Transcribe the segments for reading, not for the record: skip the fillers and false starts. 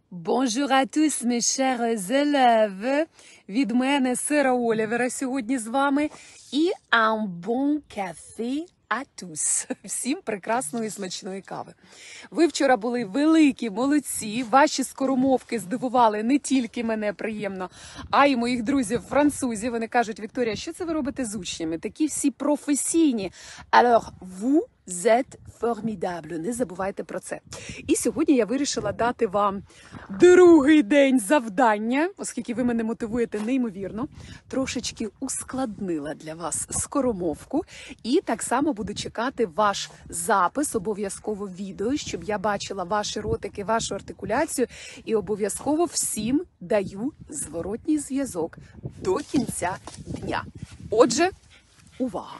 Bonjour à tous, mes chers élèves. Від мене Сера Олівера сьогодні з вами. І un bon café à tous. Всім прекрасної і смачної кави. Ви вчора були великі молодці. Ваші скоромовки здивували не тільки мене приємно, а й моїх друзів-французів. Вони кажуть: Вікторія, що це ви робите з учнями? Такі всі професійні. Alors, vous êtes formidable. Не забувайте про це. І сьогодні я вирішила дати вам другий день завдання, оскільки ви мене мотивуєте неймовірно. Трошечки ускладнила для вас скоромовку. І так само буду чекати ваш запис, обов'язково відео, щоб я бачила ваші ротики, вашу артикуляцію. І обов'язково всім даю зворотній зв'язок до кінця дня. Отже, увага!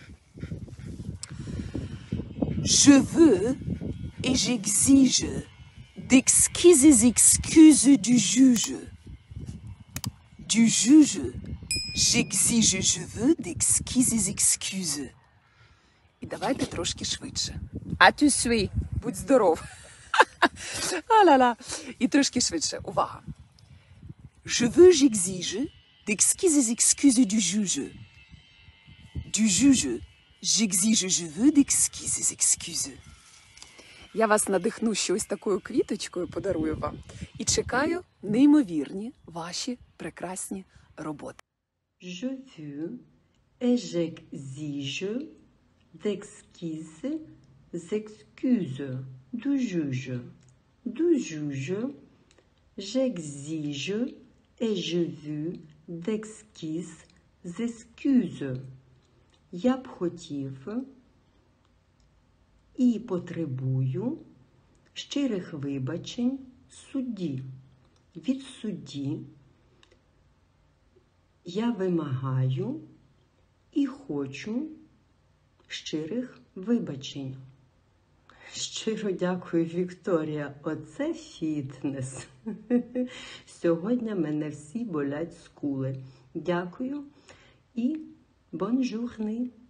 Je veux et j'exige d'exquises excuses du juge. Du juge, j'exige, je veux d'exquises excuses. І давайте трошки швидше. А tu suis, будь здоров. А-ла-ла. І трошки швидше. Увага. Je veux, j'exige d'exquises excuses du juge. Du juge, j'exige, je veux d'exquises excuses. Я вас надихну щось такою квіточкою, подарую вам. І чекаю неймовірні ваші прекрасні роботи. Je veux et j'exige d'exquises excuses du juge. Du juge, j'exige et je veux d'exquises excuses. Я б хотів і потребую щирих вибачень судді. Від судді я вимагаю і хочу щирих вибачень. Щиро дякую, Вікторія. Оце фітнес. Сьогодні мене всі болять скули. Дякую і bonne journée.